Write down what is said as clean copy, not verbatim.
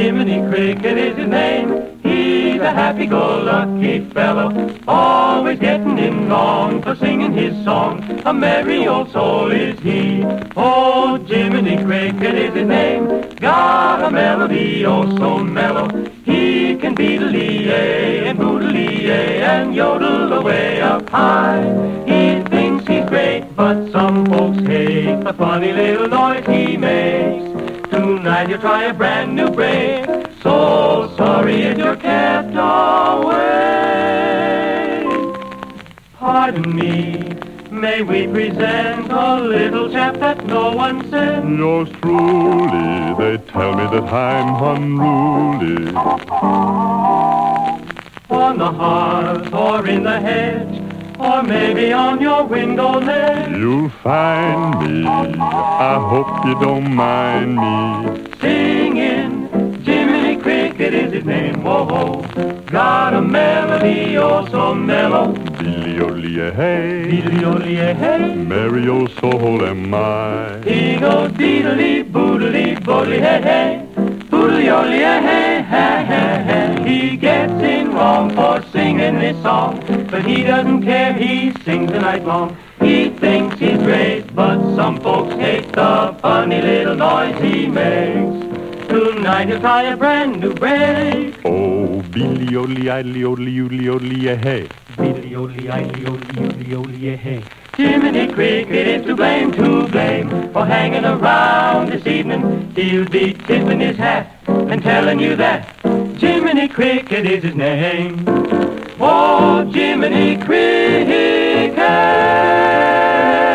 Jiminy Cricket is his name. He's a happy-go-lucky fellow, always getting in wrong for singing his song. A merry old soul is he. Oh, Jiminy Cricket is his name. Got a melody oh so mellow. He can beedle-ee-ay and boodle-ee-ay and yodel away up high. He thinks he's great, but some folks hate the funny little noise he makes. Tonight he'll try a brand new break. So sorry if you're kept away. Pardon me, may we present a little chap that no one said? Yours truly, they tell me that I'm unruly. On the hearth or in the hedge, or maybe on your window ledge, You'll find me, I hope you don't mind me. singing, Jiminy Cricket is his name, whoa-ho. Got a melody oh so mellow. Beedly-o-lee-a-hey, Beedly-o-lee-a-hey. merry old soul am I. He goes beedly, boodly, boodly, hey, hey. Boodly-o-lee-a-hey, hey, hey, hey. He gets in wrong for singing this song, but he doesn't care, he sings the night long. He thinks he's great, but some folks hate the funny little noise he makes. Tonight he'll try a brand new break. Oh, beedly-o-lee-idly-o-lee-o-lee-o-lee-a-hey. Beedly-o-lee-idly-o-lee-o-lee-a-hey. Jiminy Cricket is to blame for hanging around this evening. He'll be tipping his hat and telling you that Jiminy Cricket is his name. Oh, Jiminy Cricket.